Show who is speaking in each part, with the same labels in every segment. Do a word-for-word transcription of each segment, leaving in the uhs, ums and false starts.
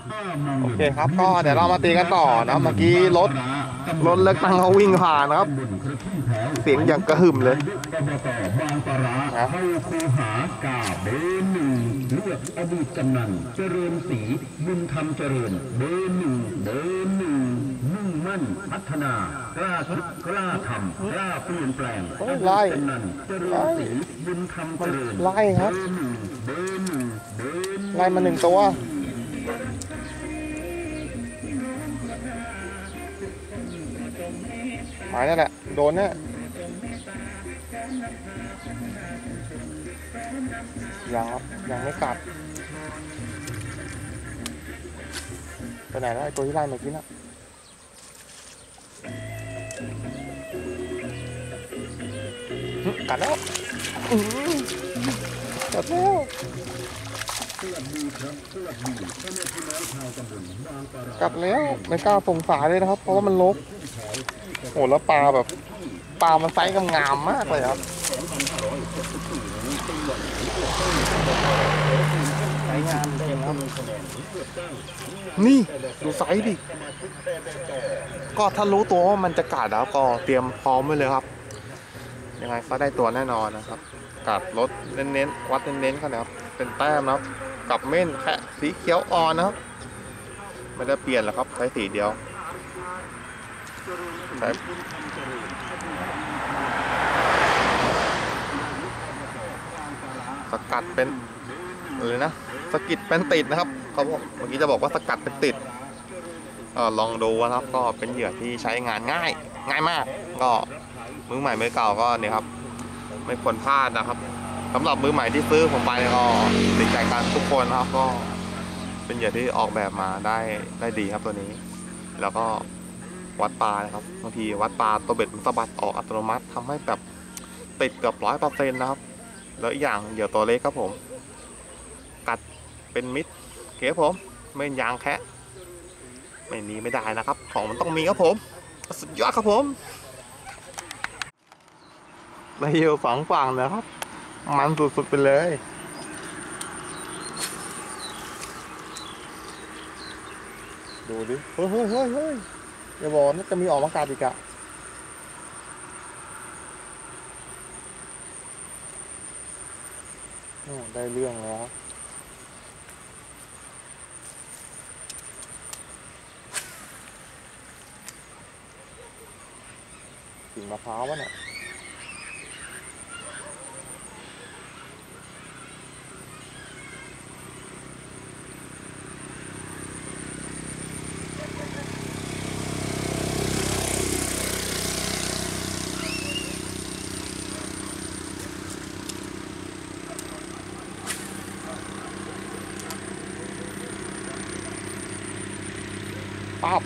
Speaker 1: โอเคครับก็เดี๋ยวเรามาตีกันต่อนะเมื่อกี้รถรถเล็กตั้งเขาวิ่งผ่านนะครับเสียงอย่างกระหึ่มเลยนะ
Speaker 2: เข้าคูหากาเบอร์หนึ่งเลือกอดีตกำนันเจริญศรีบุญธรรมเจริญเบอร์หนึ่งเบอร์หนึ่งมุ่งมั่นพัฒนากล้าคิดกล้าทำกล้าเปลี่ยนแปลงอดีตกำนันเจริญศรีบุญธรรมเจริญ
Speaker 1: ไล่ครับ
Speaker 2: เบอร์หนึ่งเบอร์หนึ่ง
Speaker 1: ไล่มาหนึ่งตัวหมายนั่นแหละโดนเนี่ยยังครับยังไม่กัดไปไหนแล้วไอ้ตัวที่ไล่เมื่อกี้น่ะกัดแล้วกัดแล้วกัดแล้วไม่กล้าส่งสายเลยนะครับเพราะว่ามันลกโอ้แล้วปลาแบบปลามันไซส์งามมากเลยครับไซส์งามจริงครับนี่ดูไซส์ดิก็ถ้ารู้ตัวว่ามันจะกัดแล้วก็เตรียมพร้อมไว้เลยครับยังไงก็ได้ตัวแน่นอนนะครับกัดรถเน้นๆวัดเน้นๆเขานะครับเป็นแต้มนะครับกับเม่นแค่สีเขียวอ่อนนะครับไม่ได้เปลี่ยนหรอกครับใช้สีเดียวใช้สกัดเป็นเลยนะสกิดเป็นติดนะครับเขาบอกเมื่อกี้จะบอกว่าสกัดเป็นติดเออลองดูนะครับก็เป็นเหยื่อที่ใช้งานง่ายง่ายมากก็มือใหม่มือเก่าก็เนี่ยครับไม่ควรพลาดนะครับสำหรับมือใหม่ที่ซื้อผมไปก็ติดใจกันทุกคนครับก็เป็นเหยื่อที่ออกแบบมาได้ได้ดีครับตัวนี้แล้วก็วัดปลานะครับบางทีวัดปลาตัวเบ็ดมันสะบัดออกอัตโนมัติทำให้แบบติดเกือบร้อยเปอร์เซ็นต์นะครับแล้วอีกอย่างเหยื่อตัวเล็กครับผมกัดเป็นมิดเก๋ผมไม่ยางแคะไม่มีไม่ได้นะครับของมันต้องมีครับผมสุดยอดครับผมได้เยอะฝังฝั่งนะครับมันสุดๆไปเลยดูดิเฮ้ยเฮ้ยเฮ้ยเฮ้ยอย่าบอกนะจะมีออกมากัดอีกอะได้เรื่องแล้วกิ่งมะพร้าววะเนี่ยปั๊บ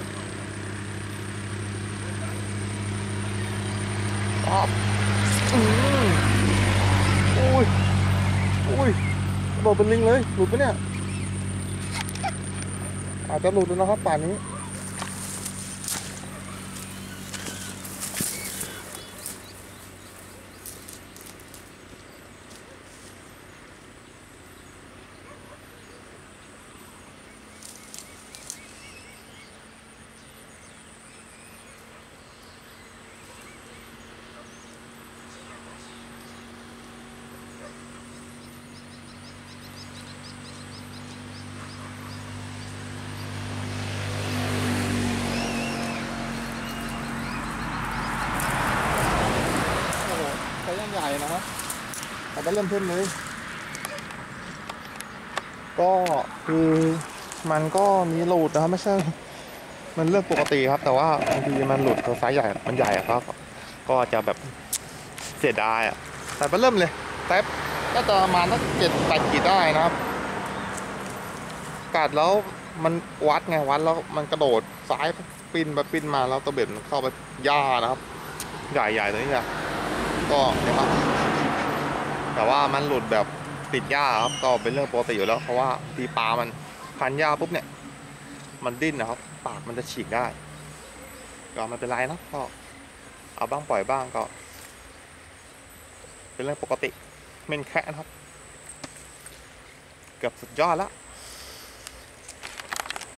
Speaker 1: ปั๊บอืมอุ้ยอุ้ยโดดเป็นลิงเลยหลุดปะเนี่ยอาจจะหลุดแล้วนะครับป่านนี้ใหญ่นะครับแต่ก็เริ่มเพิ่มเลยก็คือมันก็มีหลุดนะครับไม่ใช่มันเรื่องปกติครับแต่ว่าบางทีมันหลุดตัวไซส์ใหญ่มันใหญ่ครับก็จะแบบเสียดายอ่ะแต่ก็เริ่มเลยแต่ก็จะประมาณสักเจ็ดแปดขีดได้นะครับกัดแล้วมันวัดไงวัดแล้วมันกระโดดซ้ายปิ้นไปปิ้นมาแล้วตัวเบ็ดมันเข้าไปย่านะครับใหญ่ๆตัวนี้อะก็นะครับแต่ว่ามันหลุดแบบติดหญ้าครับก็เป็นเรื่องปกติอยู่แล้วเพราะว่าตีปลามันพันหญ้าปุ๊บเนี่ยมันดิ้นนะครับปากมันจะฉีกได้ก็ไม่เป็นไรนะก็เอาบ้างปล่อยบ้างก็เป็นเรื่องปกติเม่นแค่นะครับเกือบสุดยอดแล้ว